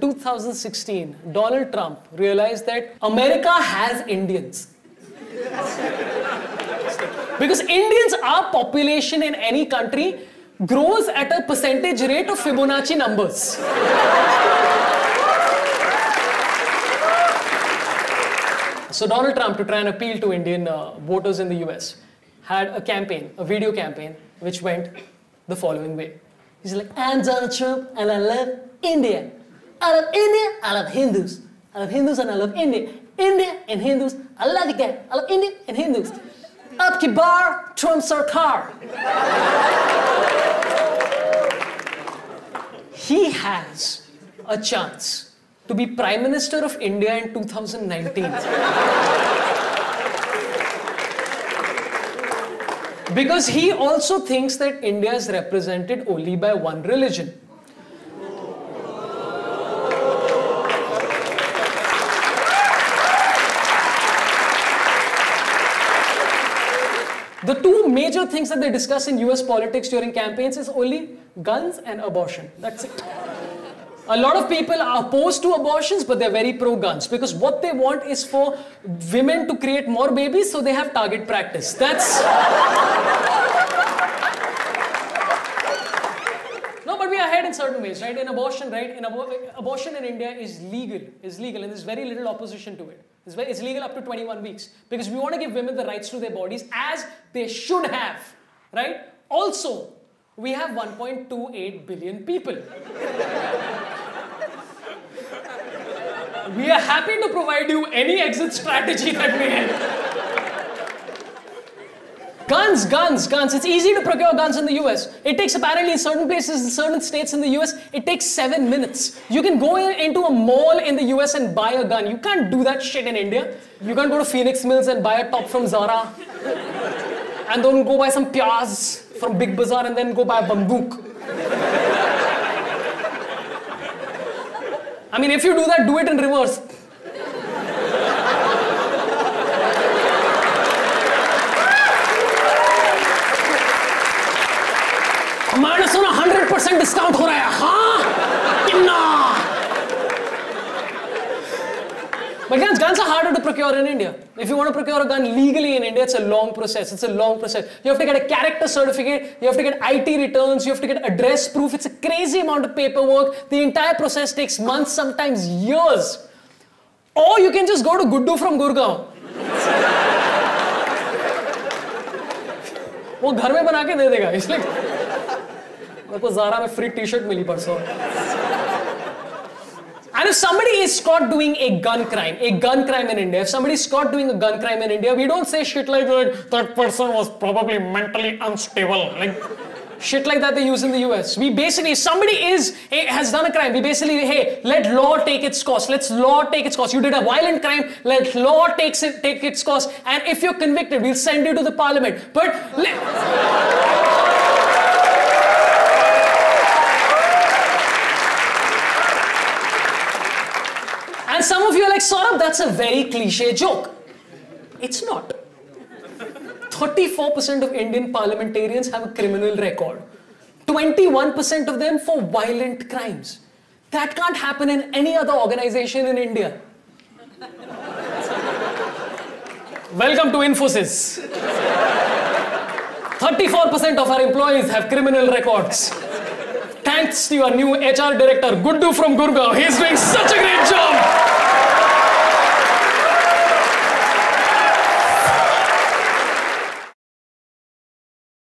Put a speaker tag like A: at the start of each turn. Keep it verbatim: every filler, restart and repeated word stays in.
A: two thousand sixteen, Donald Trump realized that America has Indians. Because Indians, our population in any country grows at a percentage rate of Fibonacci numbers. So Donald Trump, to try and appeal to Indian uh, voters in the U S, had a campaign, a video campaign, which went the following way. He's like, I'm Donald Trump and I love India. I love India, I love Hindus. I love Hindus and I love India. India and Hindus, I love you guys. I love India and Hindus. Up ki bar, Trump Sarkar. He has a chance to be Prime Minister of India in two thousand nineteen. Because he also thinks that India is represented only by one religion. The two major things that they discuss in U S politics during campaigns is only guns and abortion. That's it. A lot of people are opposed to abortions, but they're very pro-guns because what they want is for women to create more babies so they have target practice. That's... No, but we are ahead in certain ways, right? In abortion, right? In abo abortion in India is legal, is legal, and there's very little opposition to it. It's, very, it's legal up to twenty-one weeks because we want to give women the rights to their bodies as they should have, right? Also, we have one point two eight billion people. We are happy to provide you any exit strategy that may help. Guns, guns, guns. It's easy to procure guns in the U S. It takes apparently in certain places, in certain states in the U S, it takes seven minutes. You can go in, into a mall in the U S and buy a gun. You can't do that shit in India. You can't go to Phoenix Mills and buy a top from Zara. And then go buy some pyaz from Big Bazaar and then go buy a bandook. I mean, if you do that, do it in reverse. मैंने सुना one hundred percent discount हो रहा है, हाँ? कितना? But guns, guns are harder to procure in India. If you want to procure a gun legally in India, it's a long process. It's a long process. You have to get a character certificate. You have to get I T returns. You have to get address proof. It's a crazy amount of paperwork. The entire process takes months, sometimes years. Or you can just go to Guddu from Gurgaon. वो घर में बना के दे देगा. इसलिए मेरे को ज़ारा में free T-shirt मिली परसों. And if somebody is caught doing a gun crime, a gun crime in India, if somebody is caught doing a gun crime in India, we don't say shit like that, that person was probably mentally unstable. Like, shit like that they use in the U S. We basically, if somebody is, has done a crime, we basically, hey, let law take its course. Let's law take its course. You did a violent crime, let law takes it, take its course. And if you're convicted, we'll send you to the parliament. But, and some of you are like, Saurabh, that's a very cliche joke. It's not. thirty-four percent of Indian parliamentarians have a criminal record. twenty-one percent of them for violent crimes. That can't happen in any other organization in India. Welcome to Infosys. thirty-four percent of our employees have criminal records. Thanks to your new H R director, Guddu from Gurgaon. He's doing such a great job.